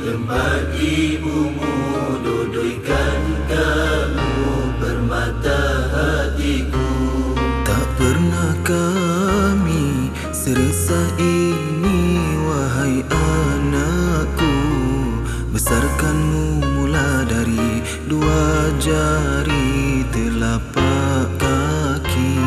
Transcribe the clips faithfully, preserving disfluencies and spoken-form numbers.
tempat ibumu, dudukkan kamu permata hatiku. Tak pernah kami seresah ini, wahai anakku. Besarkanmu mula dari dua jari telapak kaki.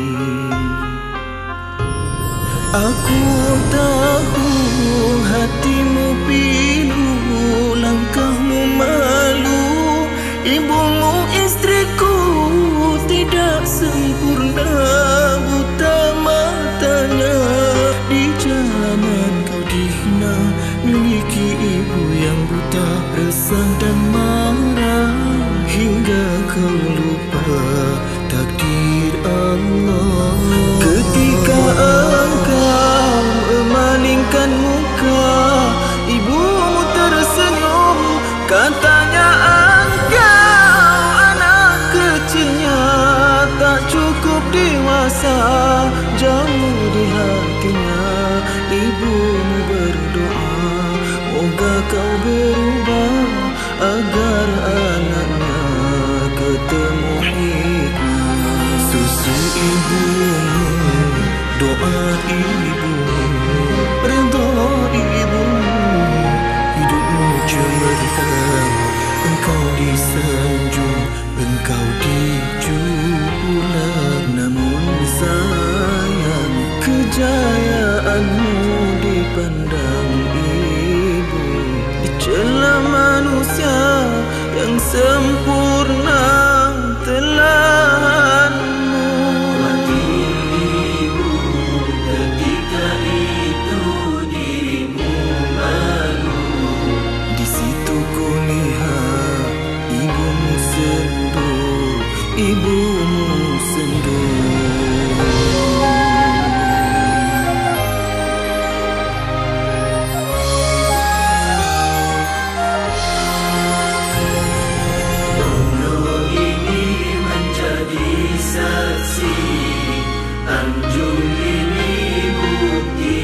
Aku tahu hatimu pilu, langkahmu malu. Ibumu istriku tidak sempurna, buta matanya. Di jalanan kau dihina, miliki ibu yang buta, resah dan marah, hingga kau lupa takdir Allah. Ketika engkau memalingkan muka, ibumu tersenyum, katanya engkau anak kecilnya tak cukup dewasa. Jauh di hatinya ibumu berdoa, moga kau berubah agar anaknya ketemu hikmah. Susu ibumu, doa ibumu, redha ibumu, hidupmu cemerlang. Engkau disanjung, engkau dijulang. Namun sayang, kejayaanmu dipandang ibu, dicela manusia yang sempurna telanmu. Mati ibu, ketika itu dirimu malu. Di situ kulihat ibumu sendu, ibumu sendu. Bunuh ini menjadi saksi, Tanjung ini bukti,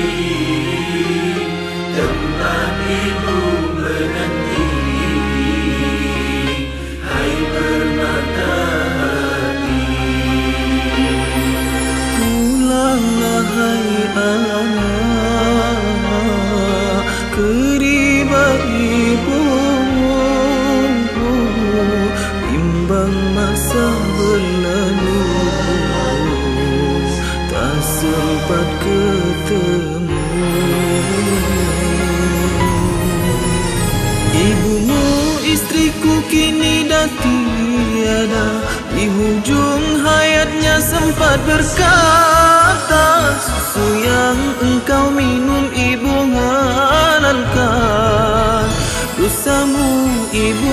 tempat ibu berhenti. Hai permata hati, Pulanglah hai anak, keribat ibumu, bimbang masa berlalu, tak sempat ketemu. Ibumu istriku kini dah tiada, di hujung hayatnya sempat berkata, susu yang engkau minum ibu halalkan, dosamu ibu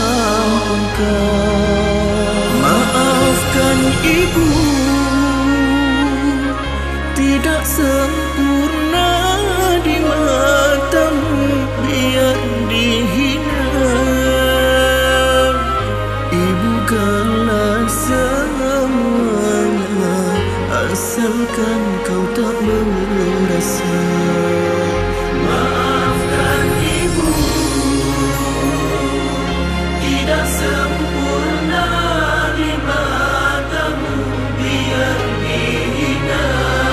ampunkan. Maafkan ibu, tidak sempurna di matamu, biar dihina. Ibu kalah semuanya, asalkan kau tak merasa. maafkan ibu, tidak sempurna di matamu, biar dihina.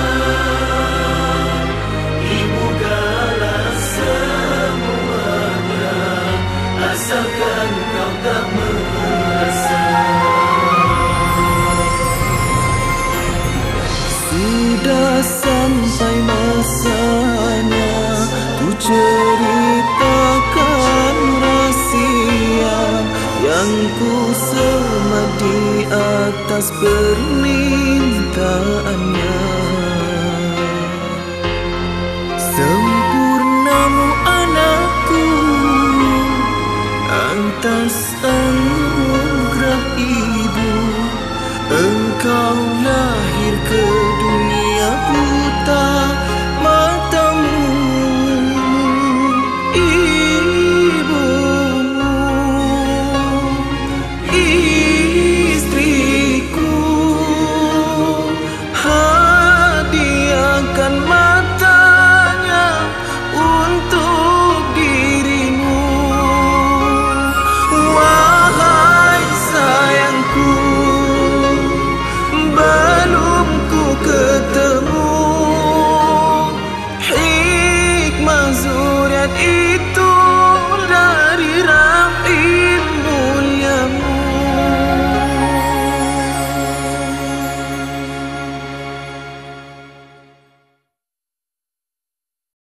Ibu galah semuanya, asalkan kau tak merasa. Sudah sampai masanya ku ceritakan rahsia yang ku semat di atas permintaannya. Sempurnamu anakku, antas